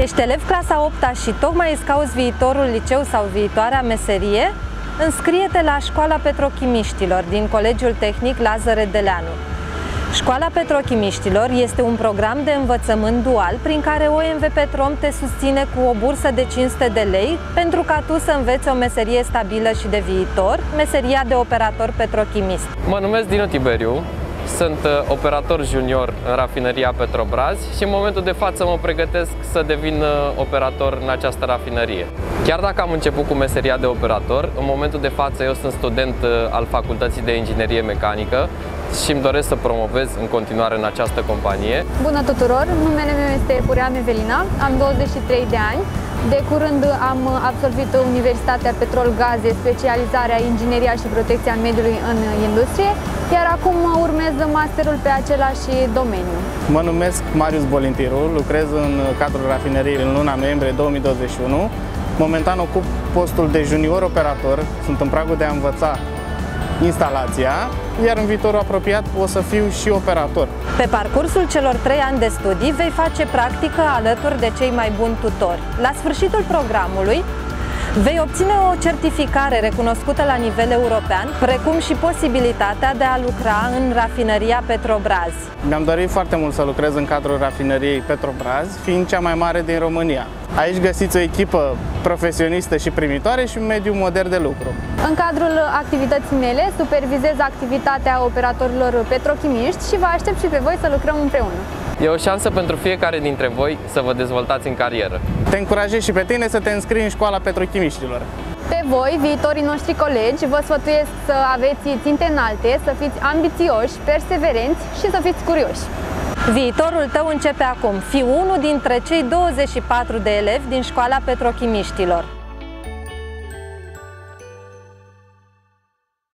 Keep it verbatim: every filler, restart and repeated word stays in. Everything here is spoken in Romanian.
Ești elev clasa a opta și tocmai îți cauți viitorul liceu sau viitoarea meserie? Înscrie-te la Școala Petrochimiștilor din Colegiul Tehnic Lazar Redeleanu. Școala Petrochimiștilor este un program de învățământ dual prin care O M V Petrom te susține cu o bursă de cinci sute de lei pentru ca tu să înveți o meserie stabilă și de viitor, meseria de operator petrochimist. Mă numesc Dinu Tiberiu, sunt operator junior în rafinăria Petrobras și în momentul de față mă pregătesc să devin operator în această rafinărie. Chiar dacă am început cu meseria de operator, în momentul de față eu sunt student al Facultății de Inginerie Mecanică și îmi doresc să promovez în continuare în această companie. Bună tuturor! Numele meu este Puream Evelina, am douăzeci și trei de ani. De curând am absolvit Universitatea Petrol Gaze, specializarea Ingineria și Protecția Mediului în industrie, iar acum urmez masterul pe același domeniu. Mă numesc Marius Bolintiru, lucrez în cadrul rafineriei în luna noiembrie două mii douăzeci și unu. Momentan ocup postul de junior operator, sunt în pragul de a învăța instalația, iar în viitorul apropiat o să fiu și operator. Pe parcursul celor trei ani de studii vei face practică alături de cei mai buni tutori. La sfârșitul programului vei obține o certificare recunoscută la nivel european, precum și posibilitatea de a lucra în rafinăria Petrobras. Mi-am dorit foarte mult să lucrez în cadrul rafinăriei Petrobras, fiind cea mai mare din România. Aici găsiți o echipă profesionistă și primitoare și un mediu modern de lucru. În cadrul activității mele supervizez activitatea operatorilor petrochimiști și vă aștept și pe voi să lucrăm împreună. E o șansă pentru fiecare dintre voi să vă dezvoltați în carieră. Te încurajez și pe tine să te înscrii în Școala Petrochimiștilor. Pe voi, viitorii noștri colegi, vă sfătuiesc să aveți ținte înalte, să fiți ambițioși, perseverenți și să fiți curioși. Viitorul tău începe acum. Fii unul dintre cei douăzeci și patru de elevi din Școala Petrochimiștilor.